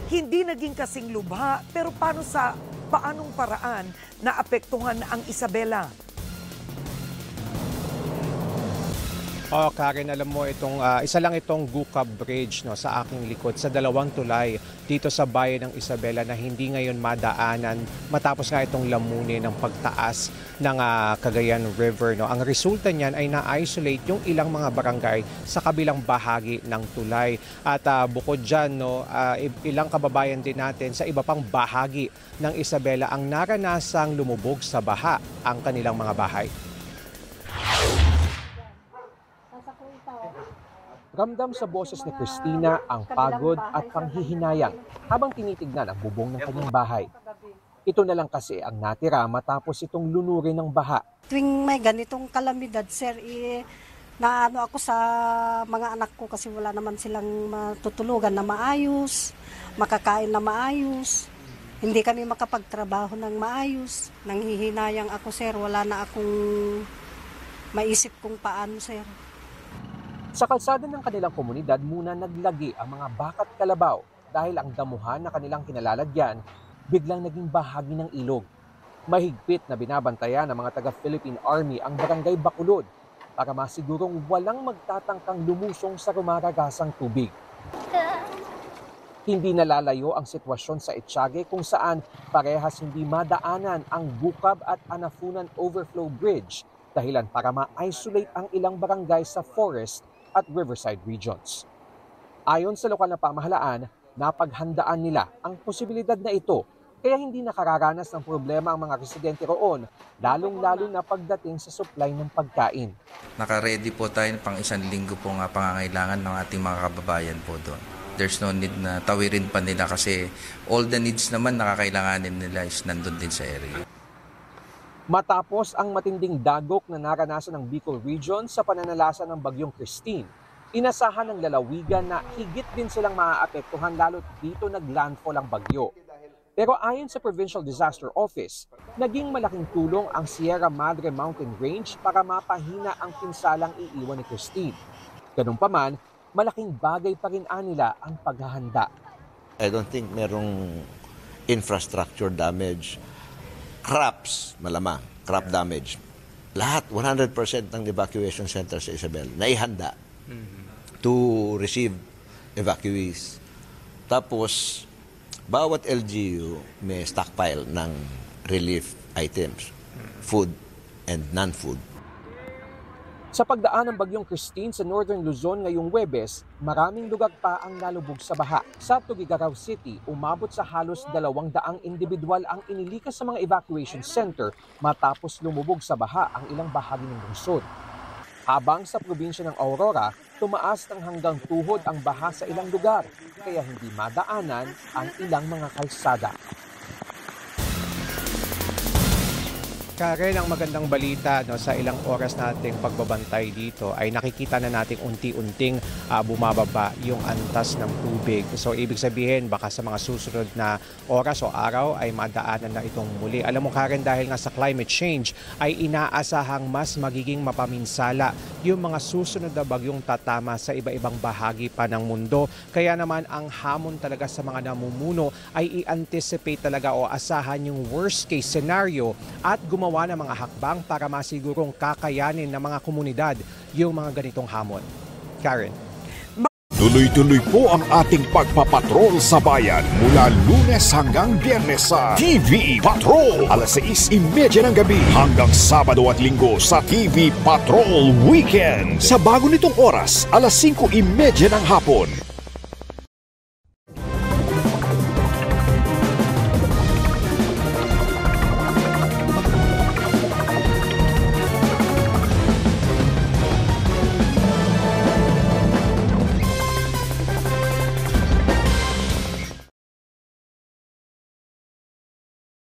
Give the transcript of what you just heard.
Hindi naging kasing lubha, pero paanong paraan naapektuhan ang Isabela? Karen, alam mo isa lang itong Gucab Bridge sa aking likod sa dalawang tulay dito sa bayan ng Isabela na hindi ngayon madaanan matapos nga itong lamunin ng pagtaas ng Cagayan River. Ang resulta niyan ay na-isolate yung ilang mga barangay sa kabilang bahagi ng tulay. At bukod dyan, ilang kababayan din natin sa iba pang bahagi ng Isabela ang naranasang lumubog sa baha ang kanilang mga bahay. Ramdam sa boses ni Christina ang pagod at panghihinayang habang tinitignan ang bubong ng kanyang bahay. Ito na lang kasi ang natira matapos itong lunurin ng baha. Tuwing may ganitong kalamidad, sir, naano ako sa mga anak ko kasi wala naman silang matutulugan na maayos, makakain na maayos. Hindi kami makapagtrabaho ng maayos. Nanghihinayang ako, sir. Wala na akong maisip kung paano, sir. Sa kalsada ng kanilang komunidad muna naglagi ang mga bakat kalabaw dahil ang damuhan na kanilang kinalalagyan biglang naging bahagi ng ilog. Mahigpit na binabantayan ng mga taga-Philippine Army ang barangay Bacolod para masigurong walang magtatangkang lumusong sa rumaragasang tubig. Hindi nalalayo ang sitwasyon sa Etiague kung saan parehas hindi madaanan ang Gucab at Anafunan Overflow Bridge dahilan para ma-isolate ang ilang barangay sa forest at riverside regions. Ayon sa lokal na pamahalaan, napaghandaan nila ang posibilidad na ito kaya hindi nakararanas ng problema ang mga residente roon, lalong-lalo na pagdating sa supply ng pagkain. Naka-ready po tayo pang isang linggo po nga pangangailangan ng ating mga kababayan po doon. There's no need na tawirin pa nila kasi all the needs naman nakakailanganin nila is nandun din sa area. Matapos ang matinding dagok na naranasan ng Bicol Region sa pananalasa ng Bagyong Christine, inasahan ng lalawigan na higit din silang maaapektuhan lalo't dito naglandfall ang bagyo. Pero ayon sa Provincial Disaster Office, naging malaking tulong ang Sierra Madre Mountain Range para mapahina ang pinsalang iiwan ni Christine. Ganun pa man, malaking bagay pa rin nila ang paghahanda. I don't think merong infrastructure damage. Crops, malamang, crop damage. Lahat, 100% ng evacuation center sa Isabel, naihanda to receive evacuees. Tapos, bawat LGU may stockpile ng relief items, food and non-food. Sa pagdaan ng Bagyong Christine sa Northern Luzon ngayong Huwebes, maraming lugar pa ang nalubog sa baha. Sa Tuguegarao City, umabot sa halos 200 individual ang inilikas sa mga evacuation center matapos lumubog sa baha ang ilang bahagi ng lungsod. Habang sa probinsya ng Aurora, tumaas ng hanggang tuhod ang baha sa ilang lugar, kaya hindi madaanan ang ilang mga kalsada. Karen, ang magandang balita sa ilang oras nating pagbabantay dito ay nakikita na nating unti-unting bumababa yung antas ng tubig. So ibig sabihin baka sa mga susunod na oras o araw ay madaanan na itong muli. Alam mo Karen, dahil nga sa climate change ay inaasahang mas magiging mapaminsala yung mga susunod na bagyong tatama sa iba-ibang bahagi pa ng mundo. Kaya naman ang hamon talaga sa mga namumuno ay i-anticipate talaga o asahan yung worst case scenario at gumawa ng mga hakbang para masigurong kakayanin ng mga komunidad yung mga ganitong hamon. Karen. Tuloy-tuloy po ang ating pagpapatrol sa bayan mula Lunes hanggang Biyernes sa TV Patrol. Alas 6:30 ng gabi hanggang Sabado at Linggo sa TV Patrol Weekend. Sa bago nitong oras, alas 5:30 ng hapon.